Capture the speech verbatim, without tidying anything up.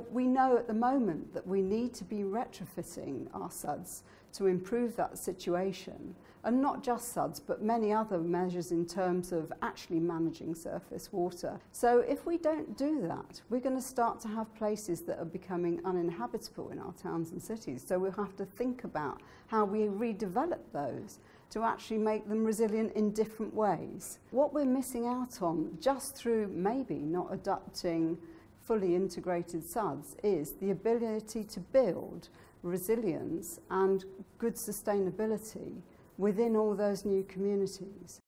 we know at the moment that we need to be retrofitting our suds to improve that situation, and not just suds but many other measures in terms of actually managing surface water. So if we don't do that, we're going to start to have places that are becoming uninhabitable in our towns and cities. So we'll have to think about how we redevelop those to actually make them resilient in different ways. What we're missing out on just through maybe not adopting fully integrated suds is the ability to build resilience and good sustainability within all those new communities.